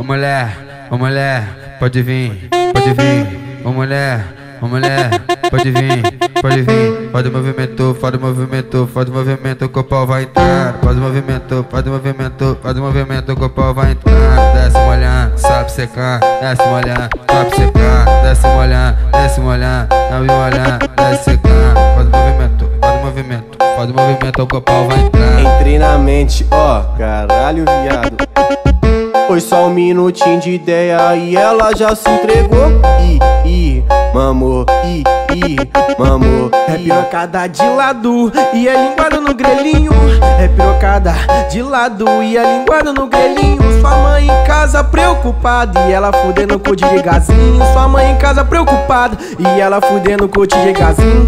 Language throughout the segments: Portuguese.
Ô mulher, pode vir, pode vir. Ô mulher, pode vir, pode vir. Faz o movimento, faz o movimento, faz o movimento que o pau vai entrar. Faz o movimento, faz o movimento, faz o movimento que o pau vai entrar. Desce molhando, sabe secar, desce molhando, sabe secar. Desce molhando, sabe molhar, desce secar. Faz o movimento, faz o movimento, faz o movimento que o pau vai entrar. Entrei na mente, ó, caralho, viado. Foi só um minutinho de ideia e ela já se entregou. Mamô, mamô. É pirocada de lado e é linguada no grelhinho. É pirocada de lado e é linguada no grelhinho. Sua mãe em casa preocupada e ela fudendo com o DJ Gazinho. Sua mãe em casa preocupada e ela fudendo com o DJ Gazinho.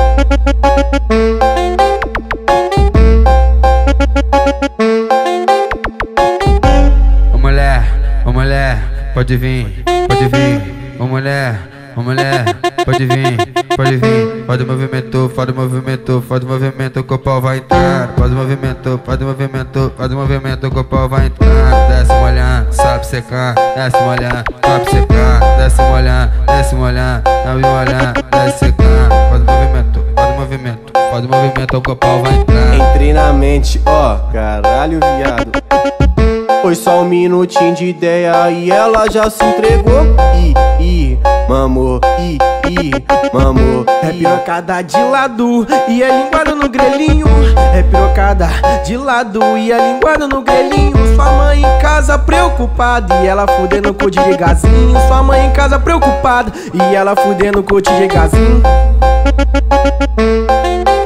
Ô mulher, pode vir, pode vir. Ô mulher, pode vir, pode vir. Faz o movimento, faz o movimento, faz o movimento que o pau vai entrar. Faz o movimento, faz o movimento, faz o movimento que o pau vai entrar. Desce molhando, sabe secar, desce molhando, sabe secar. Desce molhando, sabe molhar, desce secar. Faz o movimento, faz o movimento, faz o movimento que o pau vai entrar. Entrei na mente, ó, caralho, viado. Foi só um minutinho de ideia e ela já se entregou. Mamô, mamô. É pirocada de lado e é linguada no grelhinho. É pirocada de lado e é linguada no grelhinho. Sua mãe em casa preocupada e ela fudendo com o DJ Gazinho. Sua mãe em casa preocupada e ela fudendo com o DJ Gazinho.